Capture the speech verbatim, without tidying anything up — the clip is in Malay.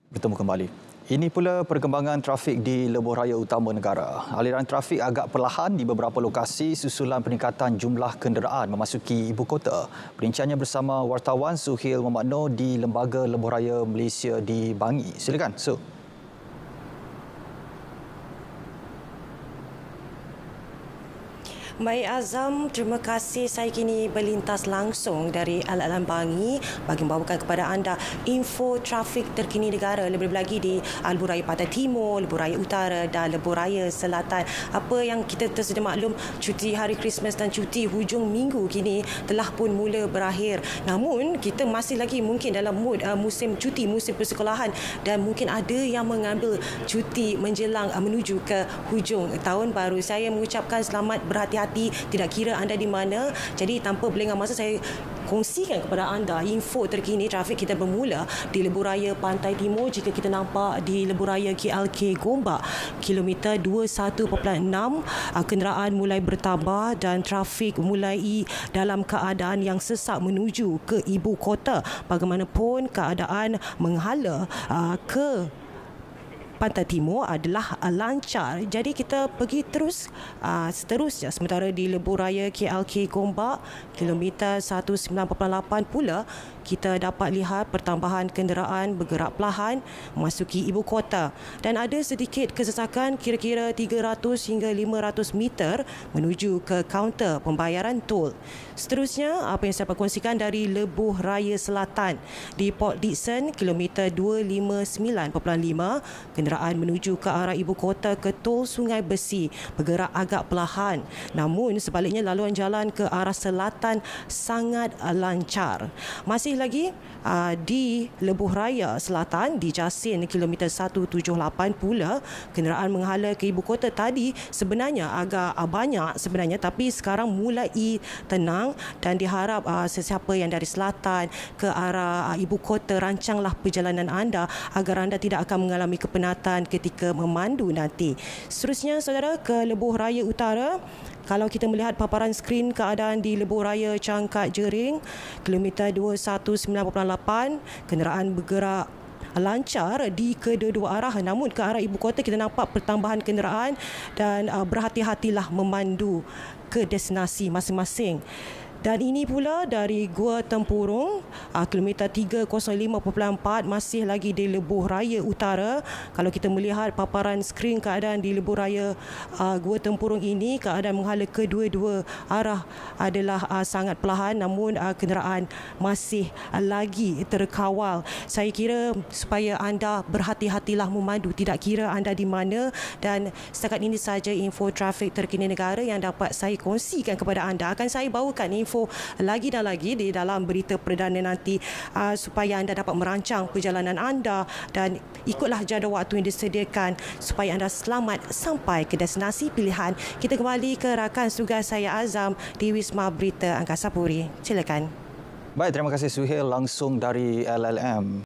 Bertemu kembali. Ini pula perkembangan trafik di lebuh raya utama negara. Aliran trafik agak perlahan di beberapa lokasi susulan peningkatan jumlah kenderaan memasuki ibu kota. Perinciannya bersama wartawan Suhil Mohamad Noor di Lembaga Lebuh Raya Malaysia di Bangi. Silakan, Su. Baik Azam, terima kasih. Saya kini berlintas langsung dari Al-Alam Bangi bagi membawakan kepada anda info trafik terkini negara, lebih-lebih lagi di Lebuh Raya Pantai Timur, Lebuh Raya Utara dan Lebuh Raya Selatan. Apa yang kita tersedia maklum, cuti hari Christmas dan cuti hujung minggu kini telah pun mula berakhir. Namun kita masih lagi mungkin dalam mood uh, musim cuti, musim persekolahan, dan mungkin ada yang mengambil cuti menjelang uh, menuju ke hujung tahun baru. Saya mengucapkan selamat berhati-hati, tidak kira anda di mana. Jadi tanpa berlengah masa, saya kongsikan kepada anda info terkini trafik. Kita bermula di Lebuh Raya Pantai Timur. Jika kita nampak di Lebuh Raya K L K Gombak, kilometer dua puluh satu perpuluhan enam, kenderaan mulai bertambah dan trafik mulai dalam keadaan yang sesak menuju ke ibu kota. Bagaimanapun keadaan menghala uh, ke Pantai Timur adalah uh, lancar. Jadi kita pergi terus uh, seterusnya. Sementara di Lebuh Raya K L K Gombak, kilometer seratus sembilan perpuluhan lapan pula, kita dapat lihat pertambahan kenderaan bergerak perlahan memasuki ibu kota. Dan ada sedikit kesesakan kira-kira tiga ratus hingga lima ratus meter menuju ke kaunter pembayaran tol. Seterusnya, apa yang saya kongsikan dari Lebuh Raya Selatan. Di Port Dickson, kilometer dua ratus lima puluh sembilan perpuluhan lima, kenderaan menuju ke arah ibu kota ke tol Sungai Besi bergerak agak perlahan. Namun sebaliknya, laluan jalan ke arah selatan sangat lancar. Masih lagi uh, di Lebuh Raya Selatan, di Jasin, kilometer seratus tujuh puluh lapan pula, kenderaan menghala ke ibu kota tadi sebenarnya agak uh, banyak sebenarnya, tapi sekarang mulai tenang dan diharap uh, sesiapa yang dari selatan ke arah uh, ibu kota, rancanglah perjalanan anda agar anda tidak akan mengalami kepenatan ketika memandu nanti. Seterusnya, saudara, ke Lebuh Raya Utara. Kalau kita melihat paparan skrin keadaan di Lebuh Raya Cangkat Jering, kilometer dua puluh satu sembilan perpuluhan lapan, kenderaan bergerak lancar di kedua-dua arah. Namun ke arah ibu kota kita nampak pertambahan kenderaan dan uh, berhati-hatilah memandu ke destinasi masing-masing. Dan ini pula dari Gua Tempurung, uh, kilometer tiga kosong lima perpuluhan empat, masih lagi di Lebuh Raya Utara. Kalau kita melihat paparan skrin keadaan di Lebuh Raya uh, Gua Tempurung ini, keadaan menghala kedua-dua arah adalah uh, sangat perlahan, namun uh, kenderaan masih uh, lagi terkawal. Saya kira supaya anda berhati-hatilah memandu, tidak kira anda di mana. Dan setakat ini saja info trafik terkini negara yang dapat saya kongsikan kepada anda. Akan saya bawakan info info lagi dan lagi di dalam berita perdana nanti uh, supaya anda dapat merancang perjalanan anda dan ikutlah jadual waktu yang disediakan supaya anda selamat sampai ke destinasi pilihan. Kita kembali ke rakan tugas saya Azam di Wisma Berita Angkasa Puri. Silakan. Baik, terima kasih Suhail langsung dari L L M.